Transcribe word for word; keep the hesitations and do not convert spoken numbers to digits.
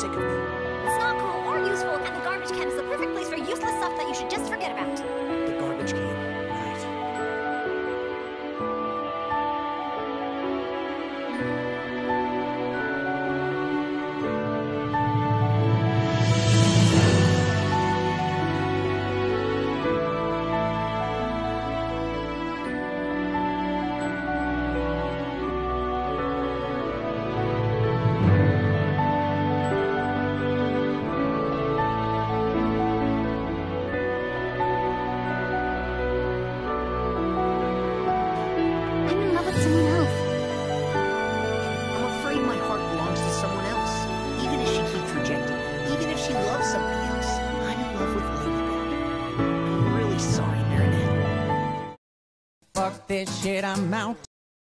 sick of me. It's not cool or useful, and the garbage can is the perfect place for useless stuff that you should just forget about. The garbage can, right. Fuck this shit, I'm out.